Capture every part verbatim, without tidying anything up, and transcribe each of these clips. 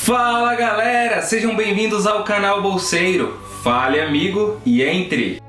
Fala galera, sejam bem-vindos ao canal Bolseiro. Fale amigo e entre!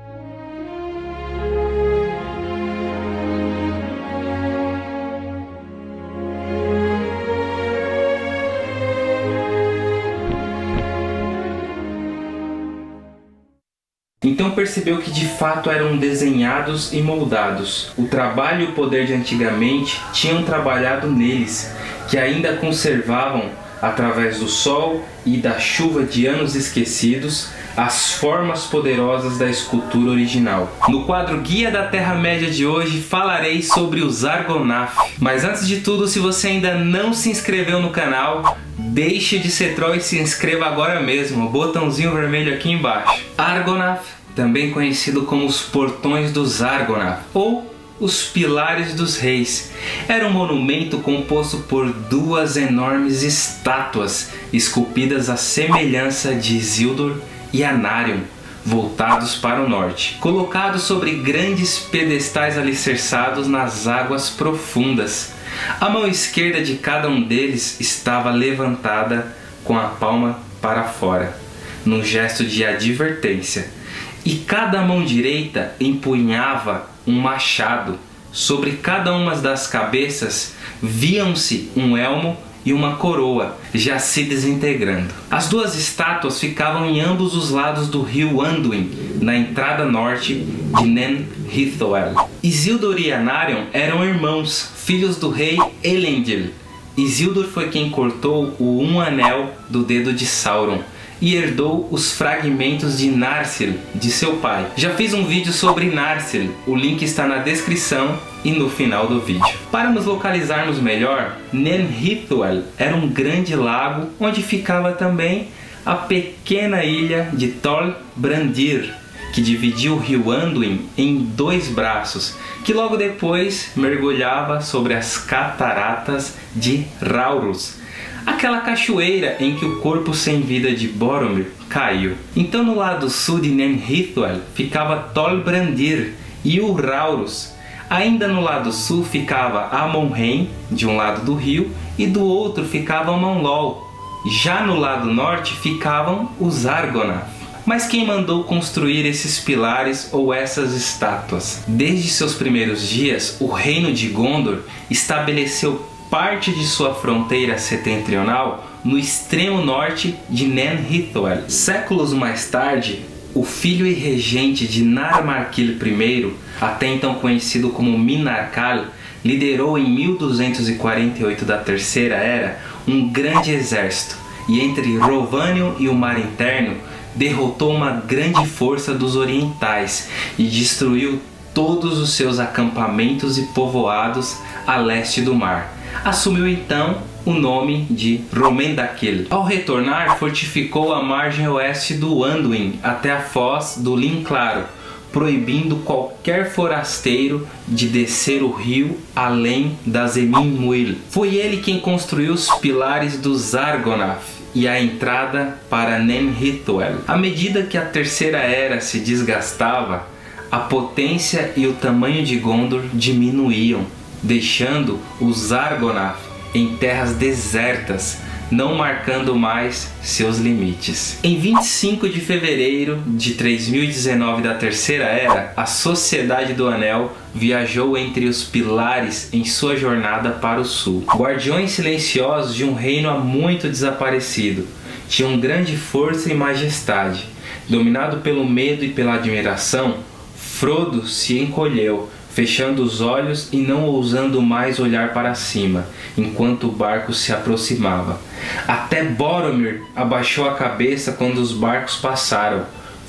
Então percebeu que de fato eram desenhados e moldados. O trabalho e o poder de antigamente tinham trabalhado neles, que ainda conservavam, através do sol e da chuva de anos esquecidos, as formas poderosas da escultura original. No quadro Guia da Terra-média de hoje falarei sobre os Argonath. Mas antes de tudo, se você ainda não se inscreveu no canal, deixe de ser troll e se inscreva agora mesmo, o botãozinho vermelho aqui embaixo. Argonath, também conhecido como os Portões dos Argonath, ou os Pilares dos Reis, era um monumento composto por duas enormes estátuas esculpidas à semelhança de Isildur e Anarion, voltados para o norte, colocados sobre grandes pedestais alicerçados nas águas profundas. A mão esquerda de cada um deles estava levantada com a palma para fora, num gesto de advertência, e cada mão direita empunhava um machado. Sobre cada uma das cabeças viam-se um elmo e uma coroa, já se desintegrando. As duas estátuas ficavam em ambos os lados do rio Anduin, na entrada norte de Nen Hithoel. Isildur e Anarion eram irmãos, filhos do rei Elendil. Isildur foi quem cortou o um anel do dedo de Sauron e herdou os fragmentos de Narsil de seu pai. Já fiz um vídeo sobre Narsil, o link está na descrição e no final do vídeo. Para nos localizarmos melhor, Nen Hithoel era um grande lago onde ficava também a pequena ilha de Tol Brandir, que dividia o rio Anduin em dois braços, que logo depois mergulhava sobre as cataratas de Rauros, aquela cachoeira em que o corpo sem vida de Boromir caiu. Então no lado sul de Nen Hithoel ficava Tol Brandir e o Rauros. Ainda no lado sul ficava Amon-Hen, de um lado do rio, e do outro ficava Amon-Lol. Já no lado norte ficavam os Argonath. Mas quem mandou construir esses pilares ou essas estátuas? Desde seus primeiros dias, o reino de Gondor estabeleceu parte de sua fronteira setentrional no extremo norte de Nen Hithoel. Séculos mais tarde, o filho e regente de Narmarkil I, até então conhecido como Minarkal, liderou em mil duzentos e quarenta e oito da Terceira Era um grande exército, e entre Rhovanion e o Mar Interno derrotou uma grande força dos orientais e destruiu todos os seus acampamentos e povoados a leste do mar. Assumiu então o nome de Romendakil. Ao retornar, fortificou a margem oeste do Anduin até a foz do Lin Claro, proibindo qualquer forasteiro de descer o rio além das Emin Muil. Foi ele quem construiu os pilares dos Argonath e a entrada para Nen Hithoel. À medida que a Terceira Era se desgastava, a potência e o tamanho de Gondor diminuíam, deixando os Argonath em terras desertas, não marcando mais seus limites. Em vinte e cinco de fevereiro de três mil e dezenove da Terceira Era, a Sociedade do Anel viajou entre os pilares em sua jornada para o sul. Guardiões silenciosos de um reino há muito desaparecido, tinham grande força e majestade. Dominado pelo medo e pela admiração, Frodo se encolheu, fechando os olhos e não ousando mais olhar para cima, enquanto o barco se aproximava. Até Boromir abaixou a cabeça quando os barcos passaram,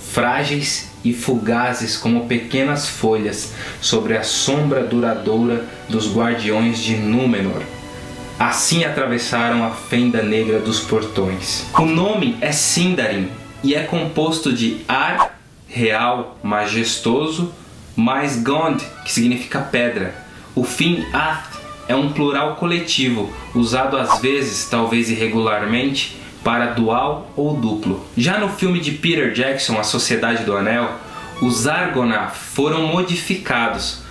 frágeis e fugazes como pequenas folhas sobre a sombra duradoura dos guardiões de Númenor. Assim atravessaram a fenda negra dos portões. O nome é Sindarin e é composto de Ar, real, majestoso, mais Gond, que significa pedra. O fim Ath é um plural coletivo, usado às vezes, talvez irregularmente, para dual ou duplo. Já no filme de Peter Jackson, A Sociedade do Anel, os Argonath foram modificados,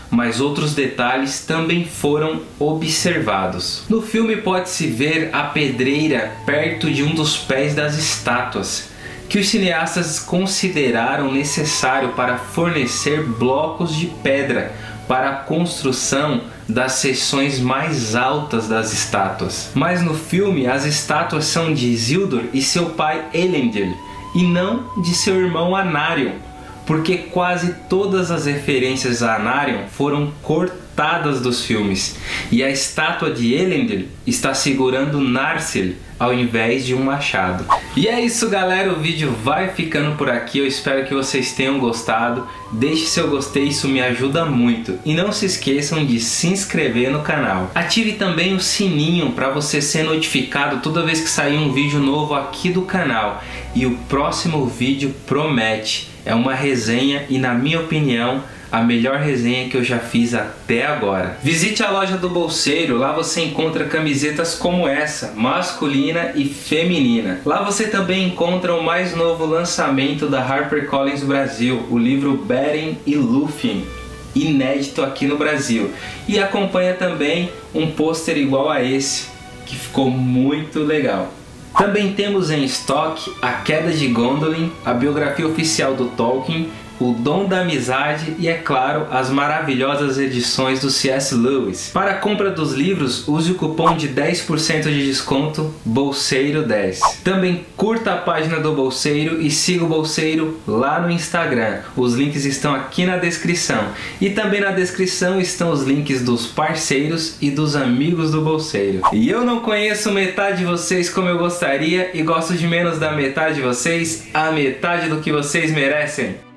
mas outros detalhes também foram observados. No filme pode-se ver a pedreira perto de um dos pés das estátuas, que os cineastas consideraram necessário para fornecer blocos de pedra para a construção das seções mais altas das estátuas. Mas no filme as estátuas são de Isildur e seu pai Elendil, e não de seu irmão Anarion, porque quase todas as referências a Anarion foram cortadas dos filmes, e a estátua de Elendil está segurando Narsil ao invés de um machado. E é isso, galera, o vídeo vai ficando por aqui. Eu espero que vocês tenham gostado. Deixe seu gostei, isso me ajuda muito. E não se esqueçam de se inscrever no canal. Ative também o sininho para você ser notificado toda vez que sair um vídeo novo aqui do canal. E o próximo vídeo promete. É uma resenha e, na minha opinião, a melhor resenha que eu já fiz até agora. Visite a loja do Bolseiro, lá você encontra camisetas como essa, masculina e feminina. Lá você também encontra o mais novo lançamento da HarperCollins Brasil, o livro Beren e Lúthien, inédito aqui no Brasil. E acompanha também um pôster igual a esse, que ficou muito legal. Também temos em estoque A Queda de Gondolin, a biografia oficial do Tolkien, O Dom da Amizade e, é claro, as maravilhosas edições do C S Lewis. Para a compra dos livros, use o cupom de dez por cento de desconto Bolseiro dez. Também curta a página do Bolseiro e siga o Bolseiro lá no Instagram. Os links estão aqui na descrição. E também na descrição estão os links dos parceiros e dos amigos do Bolseiro. E eu não conheço metade de vocês como eu gostaria e gosto de menos da metade de vocês, a metade do que vocês merecem.